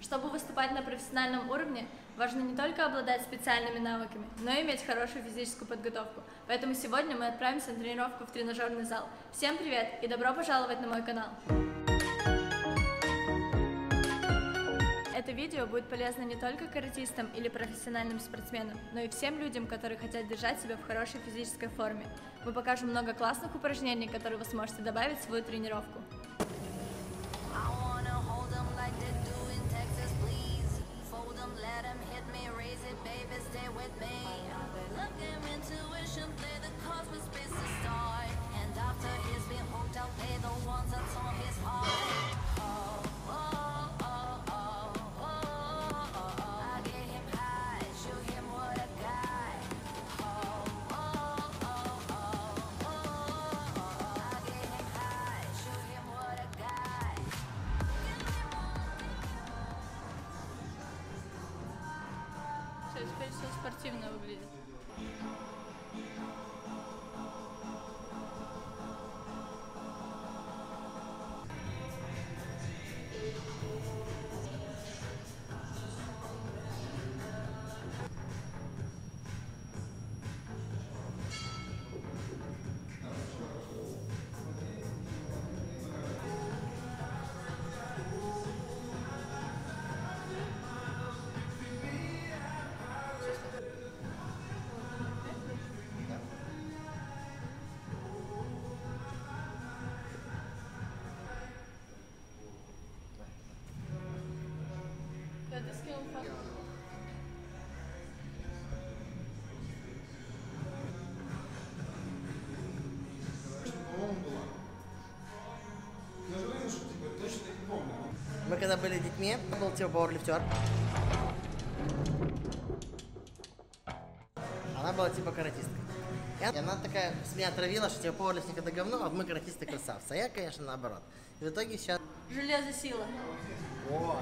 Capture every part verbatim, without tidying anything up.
Чтобы выступать на профессиональном уровне, важно не только обладать специальными навыками, но и иметь хорошую физическую подготовку. Поэтому сегодня мы отправимся на тренировку в тренажерный зал. Всем привет и добро пожаловать на мой канал! Это видео будет полезно не только каратистам или профессиональным спортсменам, но и всем людям, которые хотят держать себя в хорошей физической форме. Мы покажем много классных упражнений, которые вы сможете добавить в свою тренировку. Теперь все спортивно выглядит. Ты скинул фото? Мы когда были детьми, был типа пауэрлифтер. Она была типа каратистка. И она такая с меня отравила, что типа пауэрлифтинг это говно, а мы каратисты красавцы. А я, конечно, наоборот. И в итоге сейчас... Железо сила. О!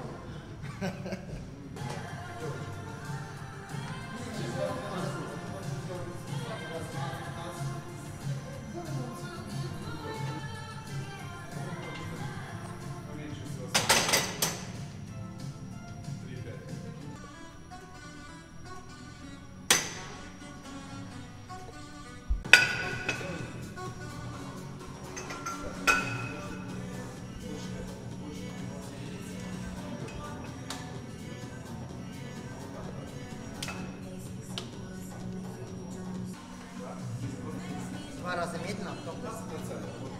Два раза медленно, потом быстро.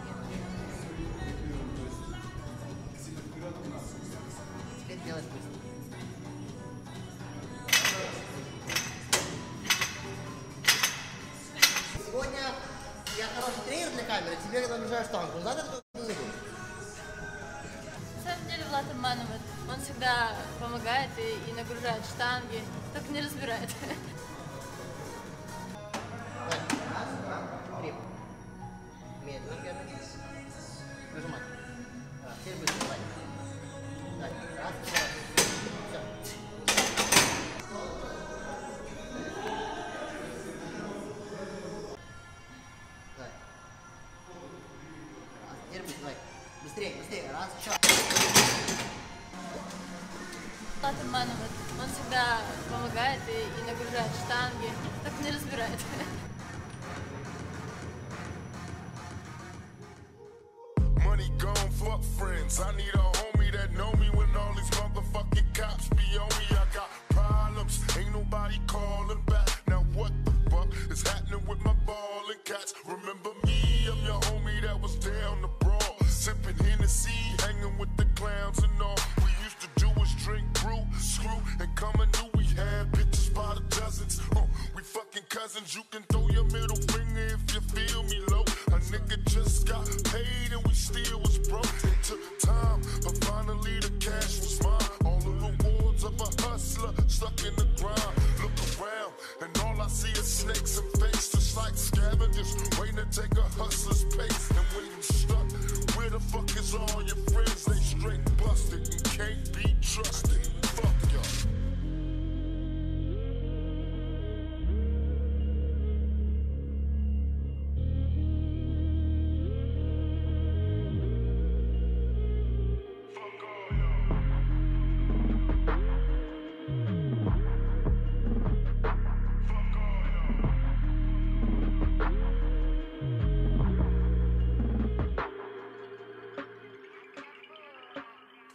Теперь делать быстро. Сегодня я хороший тренер для камеры, тебе нагружаю штангу, но завтра не буду. На самом деле Влад обманывает. Он всегда помогает и, и нагружает штанги, только не разбирает. Медленно, первый. Нажимай. Да, теперь быстро, давай. Так, раз, два, все. Давай. Раз, теперь быстро, давай. Быстрее, быстрее, раз, еще. Влад обманывает. Он всегда помогает и, и нагружает штанги, только не разбирает. Money gone, fuck friends. I need a homie that know me when all these motherfucking cops be on me. I got problems, ain't nobody calling back. Now what the fuck is happening with my ballin' cats? Remember me, I'm your homie that was down the brawl, sipping Hennessy, hanging with the clowns and all. We used to do was drink, brew, screw, and come and knew we had bitches by the dozens. Uh, we fucking cousins, you can throw your middle finger if you feel me low. A nigga just got paid and we still was broke. It took time, but finally the cash was mine. All the rewards of a hustler stuck in the grind. Look around and all I see is snakes and fakes, just like scavengers waiting to take a hustler's pace. And when you stuck, where the fuck is all your friends? They straight busted and can't be trusted. Fuck y'all. Fuck all y'all.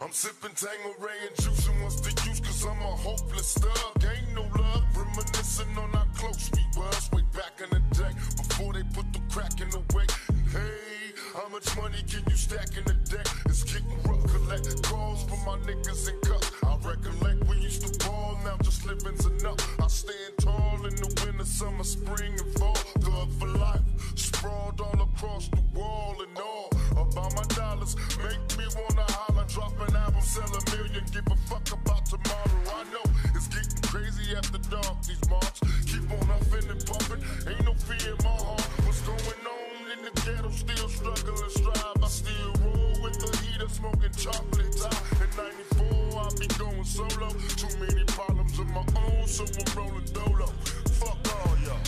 I'm sipping Tangeray and juicing what's the use, cause I'm a hopeless thug. Ain't no love, reminiscing on how close we was way back in the day, before they put the crack in the way. Hey, how much money can you stack in a day? It's getting rough, collect calls for my niggas in cups. I recollect we used to ball, now just living's enough. I stand tall in the winter, summer, spring and fall. Thug for life, sprawled all across the wall and all. About my dollars, make me wanna holler. Drop an album, sell a million, give a fuck about tomorrow. I know it's getting crazy after dark, these marks. Keep on huffing and puffing, ain't no fear in my heart. What's going on in the ghetto? Still struggle and strive. I still roll with the heater, smoking chocolate top. In ninety-four, I be going solo. Too many problems of my own, so I'm rolling dolo. Fuck all y'all.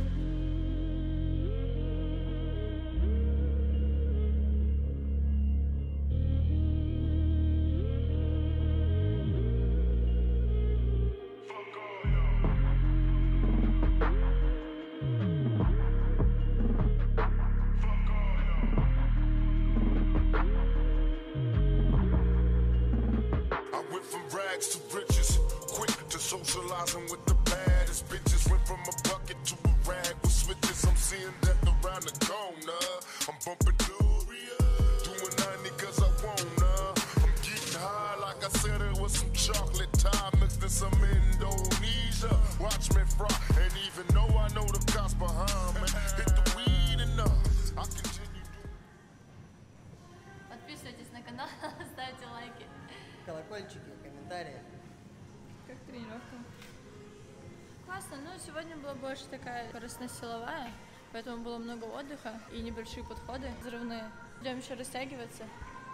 To riches, quick to socializing with the baddest bitches. Went from a bucket to a rag with switches. I'm seeing death around the corner. I'm bumping Gloria, doing ninety cause I wanna. I'm getting high like I said it was some chocolate time mixed in some Indonesia. Watch me fry, and even though I know the cops behind me, hit the weed enough. I continue to... Подписывайтесь на канал, ставьте лайки. Колокольчики, комментарии. Как тренировка? Классно, ну сегодня была больше такая скоростно-силовая, поэтому было много отдыха и небольшие подходы взрывные. Идем еще растягиваться.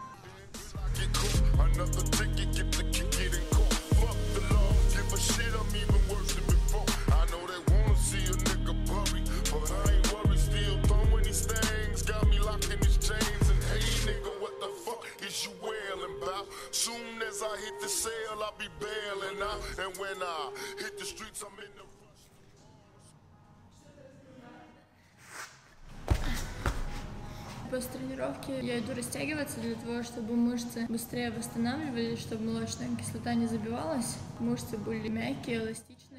Soon as I hit the sail, I'll be bailing out. And when I hit the streets, I'm in the rush. После тренировки я иду растягиваться для того, чтобы мышцы быстрее восстанавливались, чтобы молочная кислота не забивалась, мышцы были мягкие, эластичные.